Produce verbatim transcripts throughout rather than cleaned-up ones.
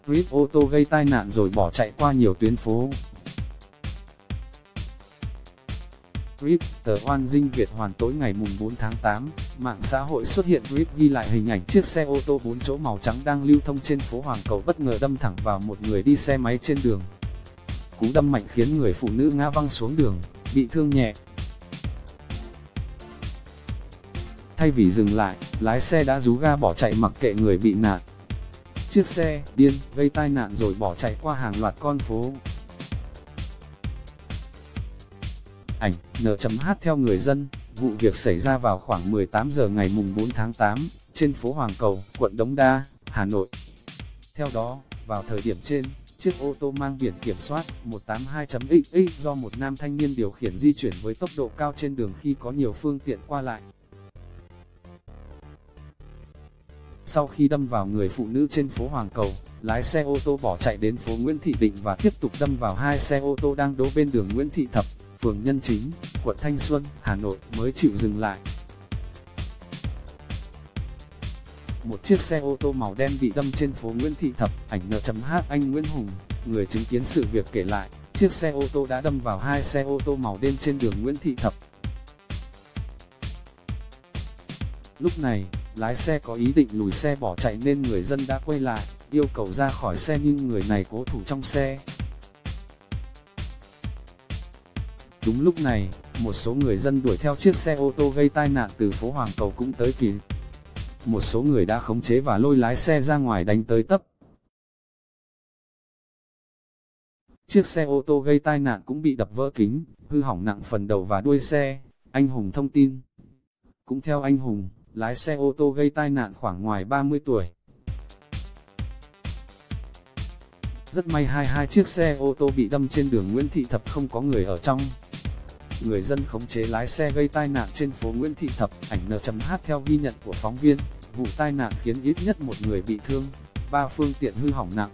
Rip ô tô gây tai nạn rồi bỏ chạy qua nhiều tuyến phố. Rip, tờ Oan Dinh Việt Hoàn tối ngày mùng bốn tháng tám, mạng xã hội xuất hiện clip ghi lại hình ảnh chiếc xe ô tô bốn chỗ màu trắng đang lưu thông trên phố Hoàng Cầu bất ngờ đâm thẳng vào một người đi xe máy trên đường. Cú đâm mạnh khiến người phụ nữ ngã văng xuống đường, bị thương nhẹ. Thay vì dừng lại, lái xe đã rú ga bỏ chạy mặc kệ người bị nạn. Chiếc xe điên gây tai nạn rồi bỏ chạy qua hàng loạt con phố. Ảnh en chấm hát theo người dân, vụ việc xảy ra vào khoảng mười tám giờ ngày mùng bốn tháng tám, trên phố Hoàng Cầu, quận Đống Đa, Hà Nội. Theo đó, vào thời điểm trên, chiếc ô tô mang biển kiểm soát một tám hai chấm x x do một nam thanh niên điều khiển di chuyển với tốc độ cao trên đường khi có nhiều phương tiện qua lại. Sau khi đâm vào người phụ nữ trên phố Hoàng Cầu, lái xe ô tô bỏ chạy đến phố Nguyễn Thị Định và tiếp tục đâm vào hai xe ô tô đang đỗ bên đường Nguyễn Thị Thập, phường Nhân Chính, quận Thanh Xuân, Hà Nội mới chịu dừng lại. Một chiếc xe ô tô màu đen bị đâm trên phố Nguyễn Thị Thập, ảnh en chấm hát anh Nguyễn Hùng, người chứng kiến sự việc kể lại, chiếc xe ô tô đã đâm vào hai xe ô tô màu đen trên đường Nguyễn Thị Thập. Lúc này, lái xe có ý định lùi xe bỏ chạy nên người dân đã quay lại, yêu cầu ra khỏi xe nhưng người này cố thủ trong xe. Đúng lúc này, một số người dân đuổi theo chiếc xe ô tô gây tai nạn từ phố Hoàng Cầu cũng tới kịp. Một số người đã khống chế và lôi lái xe ra ngoài đánh tới tấp. Chiếc xe ô tô gây tai nạn cũng bị đập vỡ kính, hư hỏng nặng phần đầu và đuôi xe, anh Hùng thông tin. Cũng theo anh Hùng, lái xe ô tô gây tai nạn khoảng ngoài ba mươi tuổi. Rất may hai hai chiếc xe ô tô bị đâm trên đường Nguyễn Thị Thập không có người ở trong. Người dân khống chế lái xe gây tai nạn trên phố Nguyễn Thị Thập, ảnh en chấm hát theo ghi nhận của phóng viên, vụ tai nạn khiến ít nhất một người bị thương, ba phương tiện hư hỏng nặng.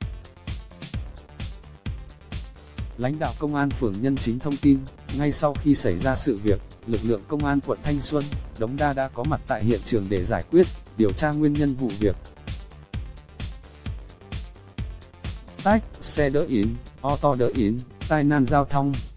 Lãnh đạo Công an phường Nhân Chính thông tin, ngay sau khi xảy ra sự việc, lực lượng Công an quận Thanh Xuân, Đống Đa đã có mặt tại hiện trường để giải quyết, điều tra nguyên nhân vụ việc. Tách, xe đỡ yến, ô tô đỡ yến, tai nạn giao thông.